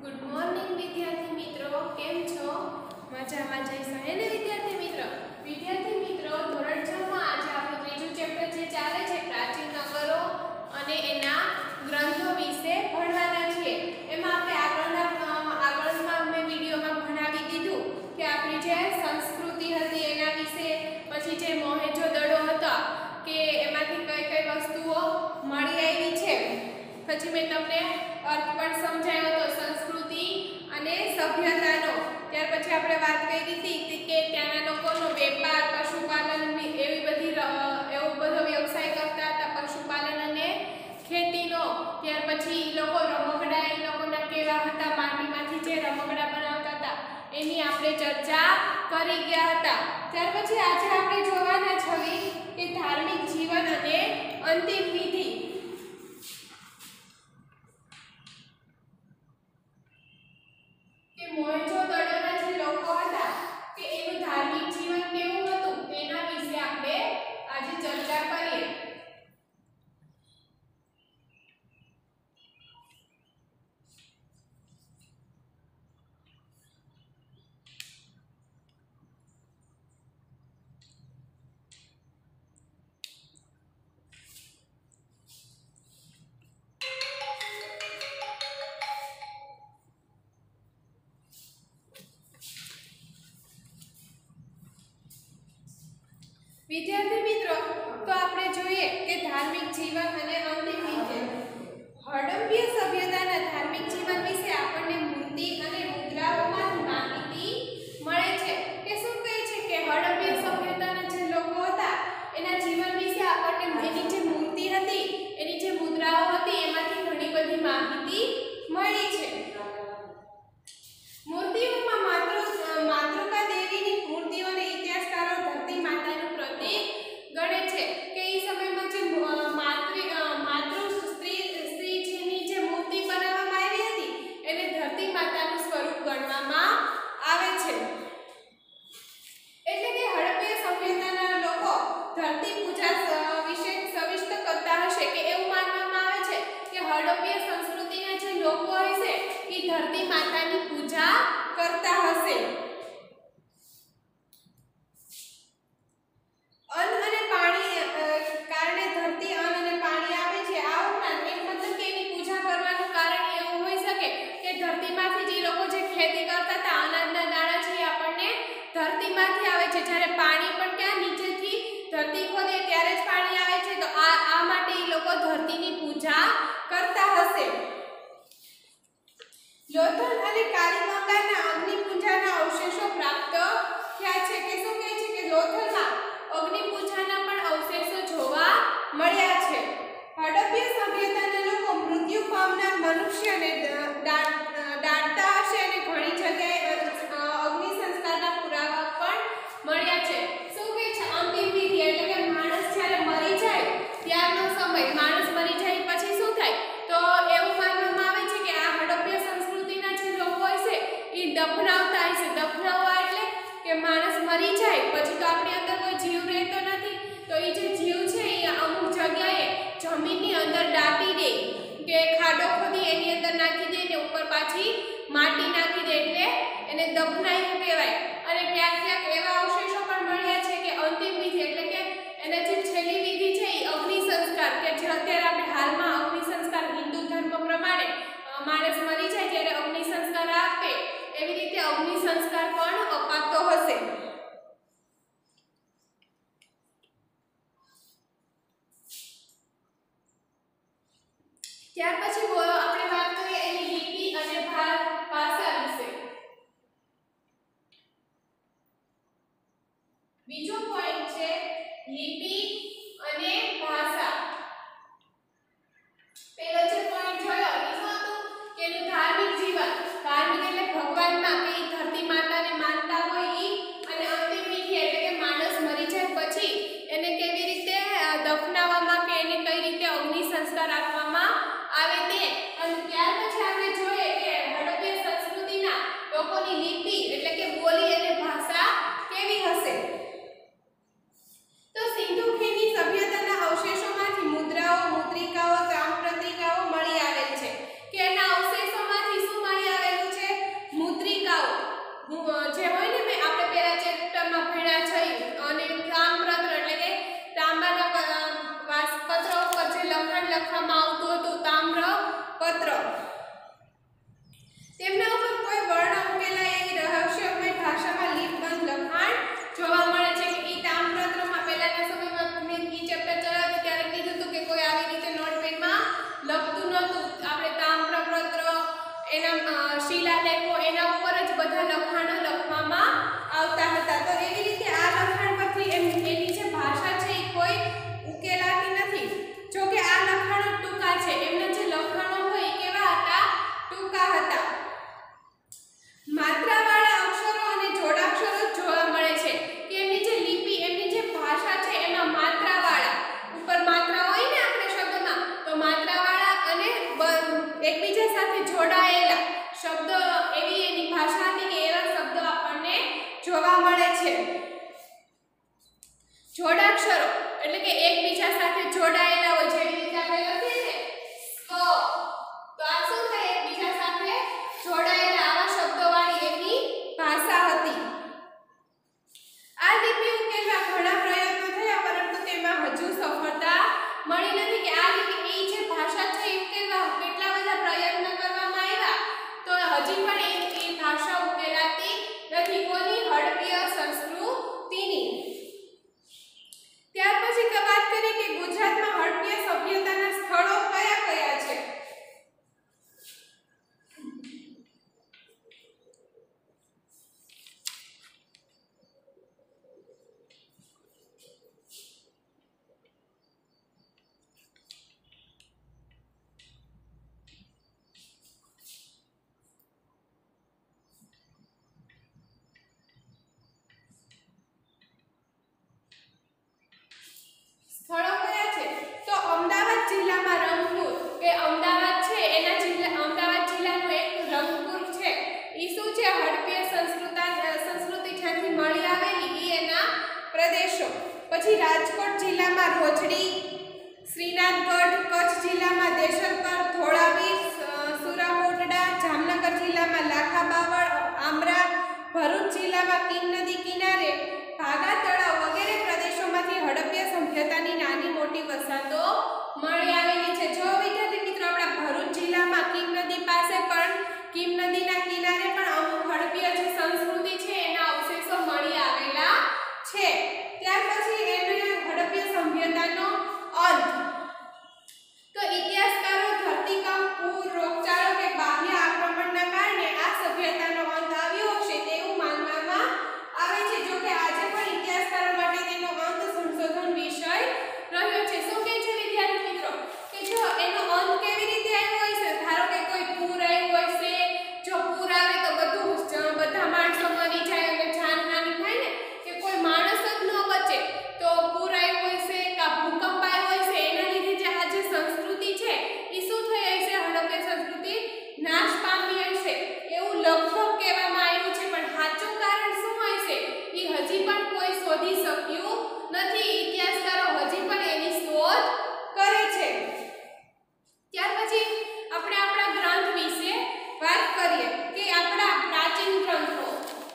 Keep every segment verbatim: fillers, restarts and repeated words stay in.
Good morning વિદ્યાર્થી મિત્રો, કેમ છો? મજામાં જઈશો હે ને વિદ્યાર્થી મિત્રો? વિદ્યાર્થી મિત્રો, ધોરણ છ માં આજે આપણું ત્રીજું ચેપ્ટર જે ચાલે છે પ્રાચીન નગરો અને એના ગ્રંથો વિશે ભણવાના છીએ. એમાં આપણે આગળના આગળના મેં વિડીયોમાં ભણાવી દીધું કે આપણી જે સંસ્કૃતિ હતી એના વિશે, પછી જે મોહેંજો-દડો હતો કે એમાંથી કઈ કઈ વસ્તુઓ મળી આવી છે, પછી મેં તમને અર્થ પણ સમજાવ્યો હતો સંસ્કૃતિ અને સભ્યતાનો. ત્યાર પછી આપણે વાત કરી હતી કે ત્યાંના લોકોનો વેપાર, પશુપાલન એવી બધી એવો બધો વ્યવસાય કરતા હતા, પશુપાલન અને ખેતીનો. ત્યાર પછી એ લોકો રમકડા એ લોકોના કેવા હતા, માટીમાંથી જે રમકડા બનાવતા હતા એની આપણે ચર્ચા કરી ગયા હતા. ત્યાર પછી આજે આપણે જોવાના છીએ કે ધાર્મિક જીવન અને અંતિમ વિધિ. મોહેંજો-દડોના જે લોકો હતા કે એનું ધાર્મિક જીવન કેવું હતું તેના વિશે આપણે આજે ચર્ચા કરીએ. વિદ્યાર્થી મિત્રો, તો આપણે જોઈએ કે ધાર્મિક જીવન અને અંતિમ વિધિ. હડપ્પીય સભ્યતાના ધાર્મિક જીવન વિશે આપણને મૂર્તિ અને મુદ્રાઓમાંથી માહિતી મળે છે. કે શું કહે છે કે હડપ્પીય સભ્યતાના જે લોકો હતા એના જીવન વિશે આપણને એની જે મૂર્તિ હતી, એની જે મુદ્રાઓ હતી એમાંથી ઘણી બધી માહિતી મળી છે. મૂર્તિઓમાં માતૃ માતૃકા દેવીની મૂર્તિઓને ઇતિહાસકારો ધરતી માતાનું પ્રતીક ગણે છે. કે એ સમયમાં જે માતૃ માતૃ સ્ત્રી સ્ત્રી જેની જે મૂર્તિ બનાવવામાં આવી હતી એને ધરતી માતાનું સ્વરૂપ ગણવામાં આવે છે. એટલે કે હડપ્પીય સભ્યતાના લોકો ધરતી પૂજા વિશે સવિસ્તર કરતા હશે. કે એવું માનવામાં આવે છે કે હડપ્પીય સંસ્કૃતિના જે લોકો હશે એ ધરતી માતાની પૂજા કરતા હશે. અન્ન અને પાણી કારણે ધરતી અન્ન અને પાણી આવે છે. આ ઉપરાંત એક મતલબ કે એની પૂજા કરવાનું કારણ એવું હોઈ શકે કે ધરતીમાંથી જે લોકો જે ખેતી કરતા હતા, અનાજના દાણા છે એ આપણને ધરતીમાંથી આવે છે. જ્યારે પાણી પણ ક્યાં નીચેથી ધરતી ખોદે ત્યારે જ પાણી આવે છે. તો આ આ માટે એ લોકો ધરતીની પૂજા કરતા હશે. લોથલ અને કાલીગંગાના અગ્નિ પૂજાના અવશેષો પ્રાપ્ત થયા છે. કે શું કહે છે કે લોથલમાં અગ્નિ પૂજાના પણ અવશેષો જોવા મળ્યા છે. હડપ્પીય સભ્યતાના લોકો મૃત્યુ પામનાર મનુષ્યને દાટતા હશે અને ઘણી જગ્યાએ અગ્નિ સંસ્કારના પુરાવા પણ મળ્યા છે. શું કહે છે અંતિમ વિધિ, એટલે કે માણસ જ્યારે મરી જાય ત્યારનો સમય, માણસ મરી જાય પછી શું થાય તો એવું માનવામાં આવે છે કે આ હડપ્પીય સંસ્કૃતિના જે લોકો હશે એ દફનાવતા હશે. દફનાવવા એટલે કે માણસ મરી જાય પછી તો આપણી અંદર કોઈ જીવ રહેતો નથી, તો એ જે જીવ છે એ અમુક જગ્યાએ જમીનની અંદર દાટી દે કે ખાડો ખોદી એની અંદર નાખી દે ને ઉપર પાછી માટી નાખી દે, એટલે એને દફનાયું કહેવાય. અને ક્યાંક ક્યાંક એવા અવશેષો પણ મળ્યા છે કે અંતિમ વિધિ એટલે કે એના જે છેલ્લી વિધિ છે એ અગ્નિ સંસ્કાર, કે જે અત્યારે આપણે હાલમાં અગ્નિ સંસ્કાર હિન્દુ ધર્મ પ્રમાણે માણસ મરી જાય ત્યારે અગ્નિ સંસ્કાર આપે એવી રીતે અગ્નિ સંસ્કાર પણ અપાતો હશે. ત્યાર પછી આપણે વાત કરીએ એની લિપિ અને ભાષા વિશે. બીજો પોઈન્ટ છે લિપિ અને ભાષા. પેલો જે પોઈન્ટ જોયો એ શું હતું કે એનું ધાર્મિક જીવન, ધાર્મિક એટલે ભગવાનમાં કે ધરતી માતાને માનતા હોય ઈ, અને અંતિમ વિધિ એટલે કે માણસ મરી જાય પછી એને કેવી રીતે દફનાવવામાં કે એને કઈ રીતે અગ્નિ સંસ્કાર આપવામાં આવે તે, પત્ર તેમના ઉપર કોઈ વર્ણ ઉકેલાય એવી રહસ્યમય ભાષામાં લિપિબંધ લખાણ જોવા મળે છે કે ઈ તામ્રપત્રમાં પહેલાના સમયમાં મેં ઈ ચેપ્ટર ચલાવ્યું ત્યારે કીધું હતું કે કોઈ આવી રીતે નોટપેનમાં લખતું નહોતું. આપણે તામ્રપત્ર એના શિલાલેખો એના ઉપર જ બધા લખાણો લખવામાં આવતા હતા. તો એવી રીતે આ લખાણ પરથી એમ એની જે ભાષા છે એ કોઈ ઉકેલાતી નથી. જો કે આ લખાણો ટૂંકા છે. એમના જે લખાણો હોય એ કેવા હતા? ટૂંકા હતા. માત્રાવાળા અક્ષરો અને જોડાક્ષરો જોવા મળે છે કે એમની જે લિપિ એમની જે ભાષા છે એમાં માત્રાવાળા ઉપર માત્રા હોય ને આપણે શબ્દમાં તો માત્રાવાળા અને એકબીજા સાથે જોડાયેલા શબ્દો એવી એની ભાષા હતી કે એવા શબ્દો આપણને જોવા મળે છે. જોડાક્ષરો એટલે કે એકબીજા સાથે જોડાયેલા હોય જેવી રીતે આપણે લખીએ ને ક તો આ શું થાય? એકબીજા સાથે જોડાયેલા આવા શબ્દોવાળી એની ભાષા હતી. આ લિપિ ઉકેલવા ઘણા પ્રયત્નો થયા પરંતુ તેમાં હજુ સફળતા મળી નથી કે આ લિપિ એ જે ભાષા છે એ ઉકેલવા કેટલા બધા પ્રયત્ન કરવામાં આવ્યા તો હજી પણ એ એ ભાષા ઉકેલાતી નથી. કોની? હડપ્ય સંસ્કૃતિની. ત્યાર પછી વાત કરીએ કે ગુજરાતમાં હડપ્ય સભ્યતાના સ્થળો કયા કયા છે. સ્થળો કયા છે? તો અમદાવાદ જિલ્લામાં રંગપુર કે અમદાવાદ છે એના જિલ્લા અમદાવાદ જિલ્લાનું એક રંગપુર છે. ઈ શું છે? હડપ્ય સંસ્કૃતિ સંસ્કૃતિ જ્યાંથી મળી આવેલી ઈ એના પ્રદેશો. પછી રાજકોટ જિલ્લામાં રોજડી, શ્રીનાથગઢ, કચ્છ જિલ્લામાં દેશલકર, ધોળાવીર, સુરાકોટડા, જામનગર જિલ્લામાં લાખાબાવળ, આમરા, ભરૂચ જિલ્લામાં કિંગ નદી કિનારે ભાગા તળાવ વગેરે પ્રદેશોમાંથી હડપ્ય સભ્યતાની નાની મોટી વસાહતો મળી આવેલી છે. જો વિદ્યાર્થી મિત્રો આપણા ભરૂચ જિલ્લામાં કિંગ નદી પાસે પણ કિંગ નદીના કિનારે પણ અમુક હડપ્ય જે સંસ્કૃતિ છે એના અવશેષો મળી આવેલા છે. ત્યાર પછી એને હડપ્ય સભ્યતાનો અંત. તો ઇતિહાસકારો ધરતીકંપ, પૂર, રોગચાળો કે બાહ્ય આક્રમણના કારણે આ સભ્યતાનો અંત આવ્યો હશે તેવું માનવામાં આવે છે. જો કે આજે પણ ઇતિહાસકારો માટે તેનો અંત સંશોધન વિષય રહ્યો છે. શું કહે છે વિદ્યાર્થી મિત્રો કે જો એનો અંત કેવી રીતે આવ્યો હશે? ધારો કે કોઈ પૂર આવ્યું હશે. જો પૂર આવે તો બધું બધા માણસો મરી જાય અને જાનહાનિ થાય ને કે કોઈ માણસ જ ન બચે. તો પૂર આવ્યું હશે કે ભૂકંપ આવ્યો હશે એના લીધે જે આ જે સંસ્કૃતિ છે એ શું થઈ હશે? હડપ્ય સંસ્કૃતિ નાશ પામી હશે એવું લગભગ કહેવામાં આવ્યું છે. પણ સાચું કારણ શું હશે એ હજી પણ કોઈ શોધી શક્યું નથી. ઇતિહાસકારો હજી પણ એની શોધ કરે છે. ત્યાર પછી આપણે આપણા ગ્રંથ વિશે વાત કરીએ કે આપણા પ્રાચીન ગ્રંથો.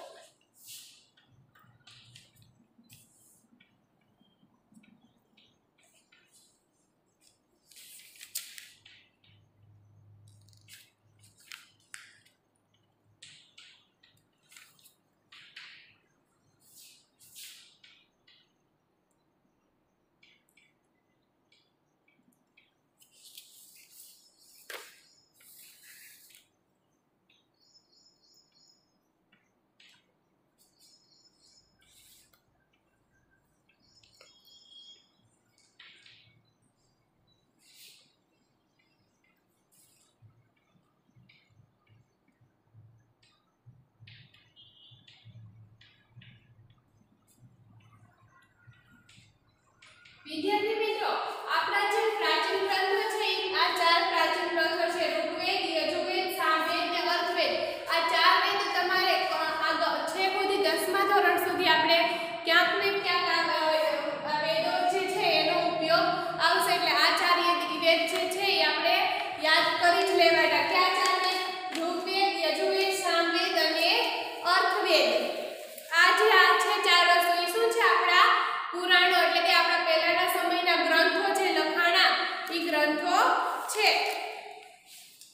વિદ્યાર્થી મિત્રો આપણા જે પ્રાચીન ગ્રંથો છે આ ચાર પ્રાચીન ગ્રંથો છે ઋગ્વેદ, યજુર્વેદ, સામવેદ અને અથર્વવેદ. આ ચાર વેદ તમારે આગળ છે સુધી દસમા ધોરણ સુધી આપણે ક્યાંક ને ક્યાંક વેદો જે છે એનો ઉપયોગ આવશે. એટલે આ ચાર વેદ જે છે એ આપણે યાદ કરી જ લેવાના. ક્યાં ચાર વેદ? ઋગ્વેદ, યજુર્વેદ, સામવેદ અને અથર્વવેદ. આ જે આ છે ચાર વસ્તુ એ શું છે? આપણા પુરાણો એટલે કે આપણા પહેલાના સમયના ગ્રંથો જે લખાણા એ ગ્રંથો છે.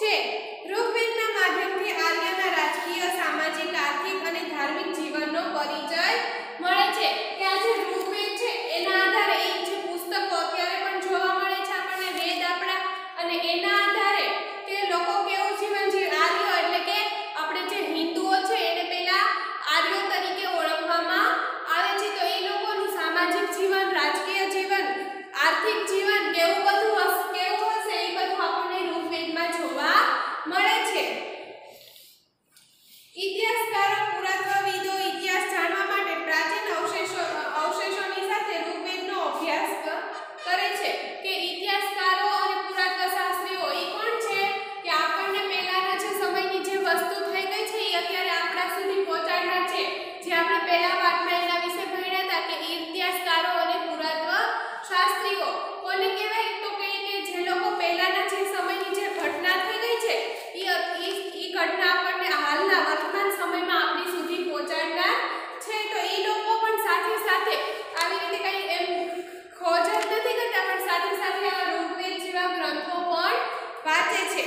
છે. ઋગ્વેદના માધ્યમથી આર્યના રાજકીય, સામાજિક, આર્થિક અને ધાર્મિક જીવનનો પરિચય મળે છે. કે આ જે ઋગ્વેદ છે એના આધારે એ જે પુસ્તકો અત્યારે પણ જોવા મળે છે આપણને વેદ આપણા, અને એના આધારે કે લોકો કેવું જીવન જીવે. આર્ય એટલે કે આપણે જે હિન્દુઓ છે એને પહેલા આર્યો તરીકે ઓળખવામાં આવે છે. તો એ લોકોનું સામાજિક જીવન, રાજકીય જીવન, આર્થિક જીવન કેવું બધું હશે કેવું હશે એ બધું આપણને ઋગ્વેદમાં જોવા મળે છે. ઇતિહાસકારો, પુરાતત્વવિદો ઇતિહાસ જાણવા માટે પ્રાચીન અવશેષો અવશેષોની સાથે ઋગ્વેદનો અભ્યાસ કરે છે. કે ઇતિહાસકારો અને પુરાતત્વશાસ્ત્રીઓ એ કોણ છે કે આપણને પહેલાના જે સમયની જે વસ્તુ થઈ ગઈ છે એ અત્યારે આપણા સુધી પહોંચાડનાર છે. જે આપણે પહેલા પાઠમાં એના વિશે ભણ્યા હતા કે ઇતિહાસકારો અને પુરાતત્વશાસ્ત્રીઓ કોને કહેવાય, તો કે જે લોકો પહેલાના જે સમયની જે ઘટના થઈ ગઈ છે એ એ ઘટના આપણને હાલના વર્તમાન સમયમાં આપણી સુધી પહોંચાડનાર છે. તો એ લોકો પણ સાથે સાથે આવી રીતે કઈ એમ ખોજ જ નથી કરતા, પણ સાથે સાથે આ ઋગ્વેદ જેવા ગ્રંથો પણ વાંચે છે.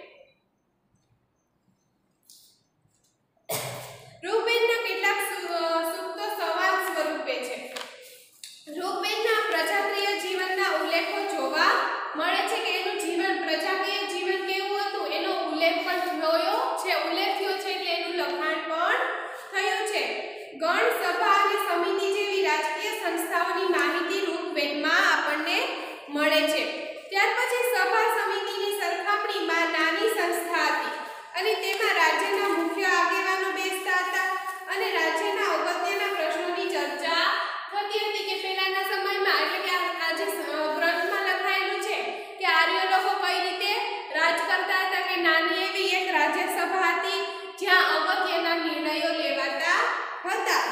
ઋગ્વેદના કેટલાક સૂક્તો સંવાદ સ્વરૂપે છે. ઋગ્વેદના પ્રજાકીય જીવનના ઉલ્લેખો જોવા મળે છે. કે એનું જીવન, પ્રજાકીય જીવન કેવું હતું એનો ઉલ્લેખ પણ થયો છે. ઉલ્લેખ થયો છે એટલે એનું લખાણ પણ થયું છે. ગણ, સભા અને સમિતિ જેવી રાજકીય સંસ્થાઓની માહિતી ઋગ્વેદમાં આપણને મળે છે. ત્યાર પછી સભા સમિતિની સરખામણીમાં નાની સંસ્થા હતી અને તેમાં રાજ્યના મુખ્ય આગેવાનો બેસતા હતા અને રાજ્યના અગત્યના પ્રશ્નોની ચર્ચા થતી હતી. કે પહેલાના સમયમાં એટલે કે આ જે ગ્રંથમાં લખાયેલું છે કે આર્ય લોકો કઈ રીતે રાજ કરતા હતા. કે નાની એવી એક રાજ્યસભા હતી જ્યાં અગત્યના નિર્ણયો લેવાતા હતા.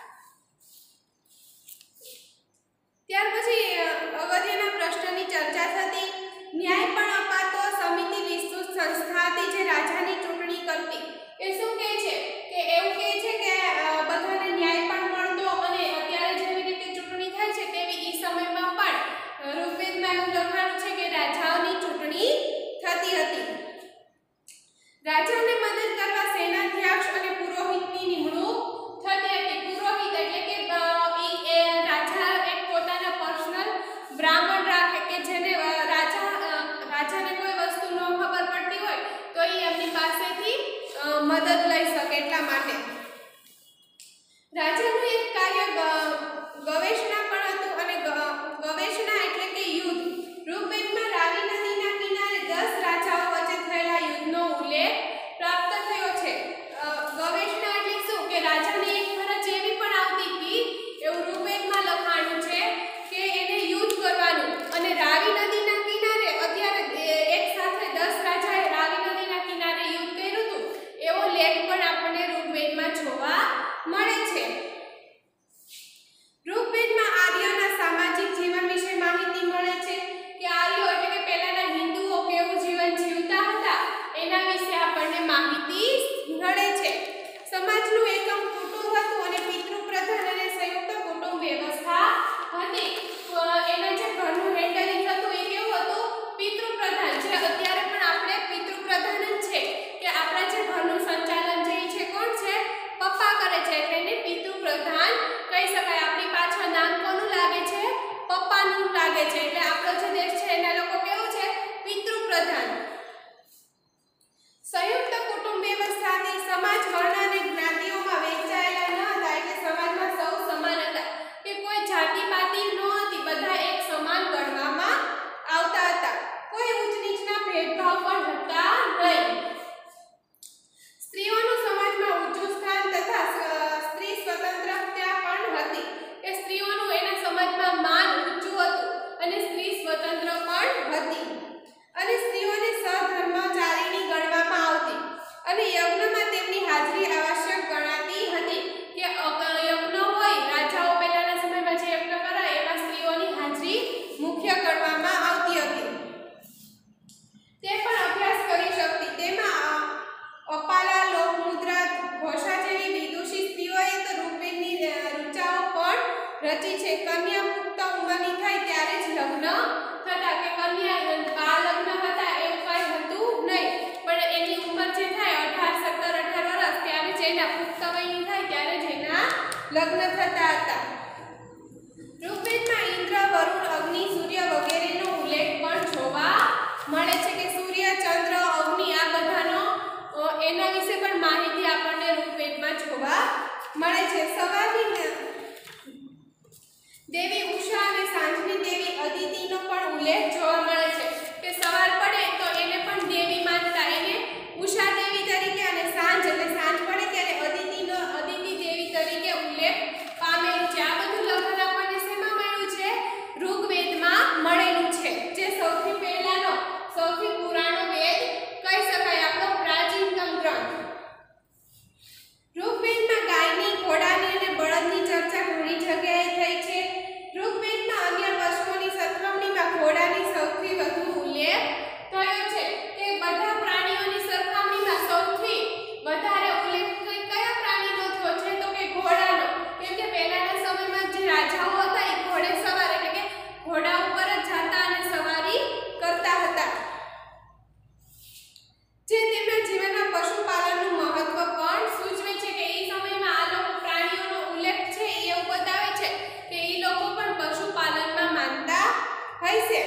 ત્યાર પછી અગત્યના પ્રશ્નની ચર્ચા થતી, ન્યાય પણ અપાતો. સમિતિ વિસ્તૃત સંસ્થા હતી જે રાજાની ચૂંટણી કરતી. એ શું કહે છે કે એવું કહે છે કે બધાને ન્યાય પણ મળતો અને અત્યારે જેવી રીતે ચૂંટણી થાય છે તેવી એ સમયમાં પણ ઋગ્વેદમાં એવું લખાણું છે કે રાજાઓની ચૂંટણી થતી હતી. રાજાને મદદ કરવા સેનાધ્યક્ષ અને પુરોહિતની નિમણૂક થતી હતી. પુરોહિત એટલે કે એ રાજા એક પોતાના પર્સનલ બ્રાહ્મણ રાખે કે જેને રાજા રાજાને કોઈ વસ્તુ ન ખબર પડતી હોય તો એ એમની પાસેથી મદદ લઈ શકે. એટલા માટે રાજાનું એક કાર્ય ગવેષણા પણ હતું. અને ગવેષણા એટલે કે યુદ્ધ. ઋગ્વેદમાં રાવી નદીના કિનારે દસ રાજાઓ વચ્ચે થયેલા યુદ્ધનો ઉલ્લેખ પ્રાપ્ત થયો છે. ગવેષણા એટલે શું કે રાજાને એક ફરજ એવી પણ આવતી હતી, એવું ઋગ્વેદમાં લખાણું છે કે એને યુદ્ધ કરવાનું. અને રાવી નદીના કિનારે અત્યારે એક સાથે દસ રાજાએ રાવી નદીના કિનારે યુદ્ધ કર્યું હતું એવો લેખ પણ આપણને ઋગ્વેદમાં જોવા મળે છે. ઋગ્વેદમાં આર્યોના સામાજિક જીવન વિશે માહિતી મળે છે. કે આર્યો એટલે કે પહેલાના હિન્દુઓ કેવું જીવન જીવતા હતા એના વિશે આપણને માહિતી મળે છે. સમાજનું એકમ કુટુંબ હતું અને પિતૃ પ્રધાન અને સંયુક્ત કુટુંબ વ્યવસ્થા હતી. એના જે ઘરનું હેન્ડલિંગ હતું એ કેવું હતું, પિતૃ પ્રધાન. જે અત્યારે પણ આપણે પિતૃ પ્રધાન જ છે કે આપણા જે ઘરનું સંચાલન જે છે કોણ છે, પપ્પા કરે છે એટલે એને પિતૃ પ્રધાન કહી શકાય. આપણી પાછળ નામ કોનું લાગે છે, પપ્પાનું લાગે છે. એટલે આપણો જે દેશ છે એના લોકો કેવું છે, પિતૃ પ્રધાન. સંયુક્ત કુટુંબ વ્યવસ્થાથી સમાજ વર્ણ અને જ્ઞાતિઓમાં વહેંચાયેલા ન હતા. એટલે સમાજમાં સૌ સમાન હતા કે કોઈ જાતિ પાતિ નહોતી, બધા એક સમાન ગણવામાં આવતા હતા. કોઈ ઉચ્ચ નીચના ભેદભાવ પણ હતા નહીં. સ્ત્રીઓનું સમાજમાં ઊંચું સ્થાન તથા સ્ત્રી સ્વતંત્રતા પણ હતી. કે સ્ત્રીઓનું એના સમાજમાં માન ઊંચું હતું અને સ્ત્રી સ્વતંત્ર પણ હતી. અને સ્ત્રીઓને સહધર્મચારિણી ગણવામાં આવતી અને યજ્ઞમાં તેમની હાજરી આવશ્યક ગણાતી હતી. કે યજ્ઞ હોય, રાજાઓ પહેલાના સમયમાં જે યજ્ઞ કરાય એમાં સ્ત્રીઓની હાજરી મુખ્ય ગણવામાં આવતી હતી. તે પણ અભ્યાસ કરી શકતી. તેમાં અપાલા, લોકમુદ્રા, ઘોષા જેવી વિદુષી સ્ત્રીઓએ તો ઋગ્વેદની ઋચાઓ પણ રચી છે. કન્યા પુખ્ત ઉંમરની થાય ત્યારે જ લગ્ન થતા. કે કન્યા ઉલ્લેખ જોવા મળે છે કે સવાર પડે તો એને પણ દેવી માનતા, એને ઉષા દેવી તરીકે, અને સાંજ એટલે સાંજ પડે ત્યારે અદિતિનો અદિતિ દેવી તરીકે ઉલ્લેખ પામેલું છે. આ બધું લખન આપણને શેમાં મળ્યું છે? ઋગ્વેદમાં મળેલું છે, જે સૌથી પહેલાનો સૌથી પુરાણો વેદ કહી શકાય, આપણો પ્રાચીનતમ ગ્રંથ. ઋગ્વેદમાં ગાયની, ઘોડાની અને બળદની ચર્ચા ઘણી જગ્યાએ થઈ છે. ઋગ્વેદમાં અન્ય પશુઓની સરખામણીમાં ઘોડાની સૌથી વધુ ઉલ્લેખ થયો છે કે બધા પ્રાણીઓની સરખામણીમાં સૌથી વધારે ઉલ્લેખ કયા પ્રાણીનો થયો છે? તો કે ઘોડાનો. કેમ કે પહેલાના સમયમાં જે રાજાઓ હતા એ ઘોડે સવાર એટલે કે ઘોડા ઉપર જ જતા અને સવારી કરતા હતા, જે તેમના જીવનમાં પશુપાલનનું મહત્વ પણ સૂચવે છે કે એ સમયમાં આ લોકો પ્રાણીઓનો ઉલ્લેખ છે એ એવું બતાવે છે કે એ લોકો પણ પશુપાલનમાં માનતા હશે.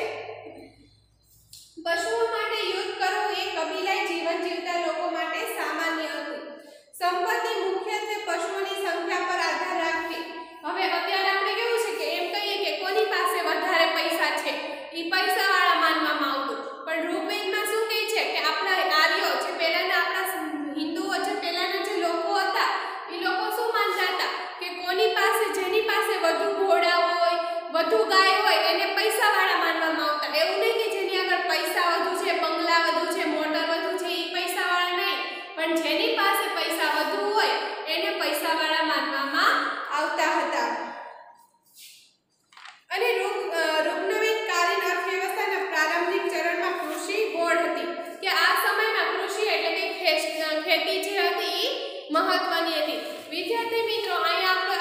પશુઓ માટે યુદ્ધ કરવું એ કબીલાઈ જીવન જીવતા લોકો માટે સામાન્ય હતું. સંપત્તિ મુખ્યત્વે પશુઓની સંખ્યા પર આધાર રાખતી. હવે અત્યારે આપણે કેવું છે કે એમ કહીએ કે કોની પાસે વધારે પૈસા છે એ પૈસાવાળા માનવામાં આવતું, પણ ઋગ્વેદમાં શું કહે છે કે આપણા આર્યો જે પહેલાના આપણા હિન્દુઓ જે પહેલાના જે લોકો હતા એ લોકો શું માનતા હતા કે કોની પાસે જેની પાસે વધુ ઘોડા હોય, વધુ ગાય હોય એને પૈસાવાળા માનવામાં આવતા. એવું નહીં કે જેની આગળ પૈસા વધુ છે, બંગલા વધુ છે, મોટર વધુ છે એ પૈસાવાળા નહીં, પણ જેની પાસે પૈસા વધુ હોય એને પૈસાવાળા માનવામાં આવતા હતા. અને ઋગ્વેદકાલીન અર્થવ્યવસ્થાના પ્રારંભિક ચરણમાં કૃષિ ગોળ હતી કે આ સમયમાં કૃષિ એટલે કે ખેતી જે હતી એ મહત્વની હતી. વિદ્યાર્થી મિત્રો, અહીંયા